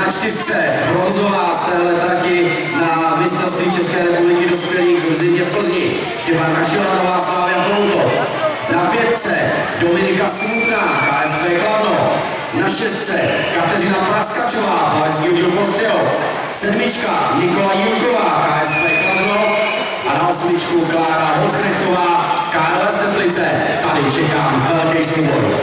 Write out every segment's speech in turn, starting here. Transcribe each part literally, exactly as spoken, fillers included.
Na čtyřce bronzová z téhle trati na mistrovství České republiky dospělých v zimě v Plzni. Štěpánka Šilanová, Slávia Chomutov. Na pětce Dominika Smutná, K S P Kladno. Na šestce Kateřina Praskačová, plavecký oddíl Postřehov. Sedmička Nikola Jilková, K S P Kladno. A na osmičku Klára Hocknechtová, K L S Teplice. Tady čekám velký soubor.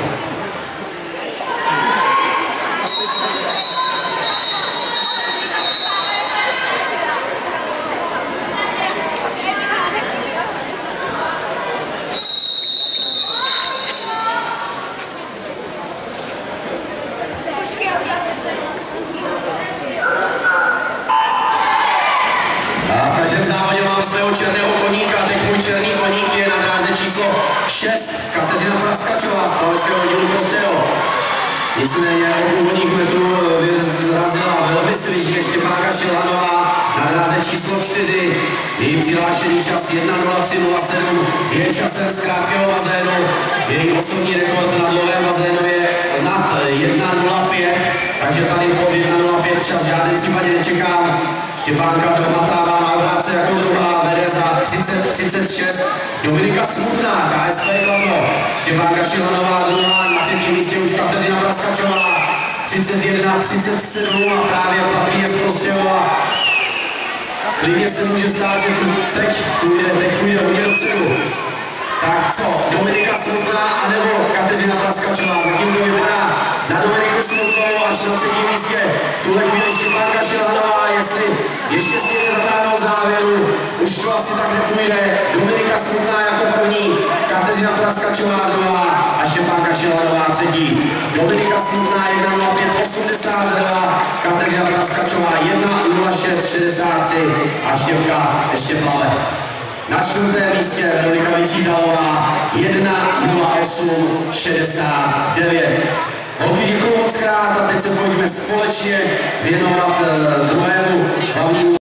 Svého černého koníka, teď můj černý koník je na dráze číslo šest, Kateřina Praskačová z plaveckého oddílu Postřehov. Nicméně od úvodních metrů vyrazila velmi svižně Štěpánka Šilanová na dráze číslo čtyři. Její přihlášený čas jedna nula tři nula sedm je časem z krátkého bazénu. Její osobní rekord na dlouhém bazénu je nad jedna nula pět, takže tady pod jedna nula pět čas v žádném případě nečekám. Štěpánka dohmatává na obrátce jako druhá, vede za třicet třicet šest. Dominika Smutná, K S P Kladno. Štěpánka Šilanová druhá, na třetím místě už Kateřina Praskačová. třicet jedna třicet sedm a právě Platný je z Postřehova. Klidně se může stát, že tu teď půjde, teď půjde hodně dopředu. Tak co, Dominika Smutná anebo Kateřina Praskačová? Zatím to vypadá na Dominiku Smutnou až na třetím místě. Tuhle chvíli Štěpánka Šilanová, jestli ještě stihne zatáhnout závěru, už to asi tak nepůjde. Dominika Smutná jako první, Kateřina Praskačová druhá a Štěpánka Šilanová třetí. Dominika Smutná jedna nula pět osmdesát dva, Kateřina Praskačová jedna nula šest šedesát tři a Štěpka ještě plave. Na čtvrtém místě Veronika Vyčítalová jedna nula osm šedesát devět. Holky, děkuji moc krát a teď se pojďme společně věnovat druhému hlavnímu